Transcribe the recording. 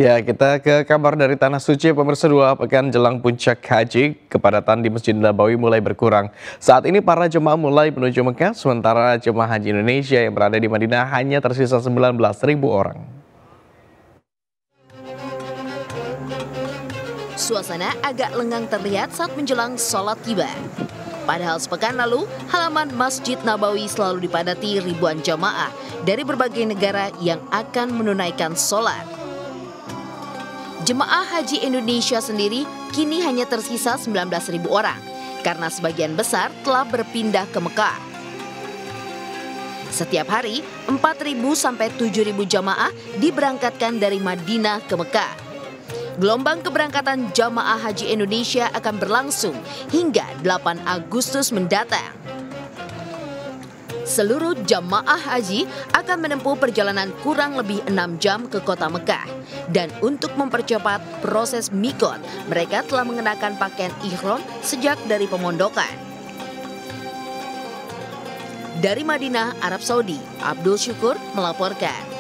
Ya, kita ke kabar dari Tanah Suci. Pemirsa, 2 pekan jelang puncak haji, kepadatan di Masjid Nabawi mulai berkurang. Saat ini para jemaah mulai menuju Mekah, sementara jemaah haji Indonesia yang berada di Madinah hanya tersisa 19.000 orang. Suasana agak lengang terlihat saat menjelang sholat tiba. Padahal sepekan lalu, halaman Masjid Nabawi selalu dipadati ribuan jamaah dari berbagai negara yang akan menunaikan sholat. Jemaah haji Indonesia sendiri kini hanya tersisa 19.000 orang karena sebagian besar telah berpindah ke Mekah. Setiap hari, 4.000 sampai 7.000 jamaah diberangkatkan dari Madinah ke Mekah. Gelombang keberangkatan jamaah haji Indonesia akan berlangsung hingga 8 Agustus mendatang. Seluruh jamaah haji akan menempuh perjalanan kurang lebih 6 jam ke kota Mekah. Dan untuk mempercepat proses mikot, mereka telah mengenakan pakaian ihram sejak dari pemondokan. Dari Madinah, Arab Saudi, Abdul Syukur melaporkan.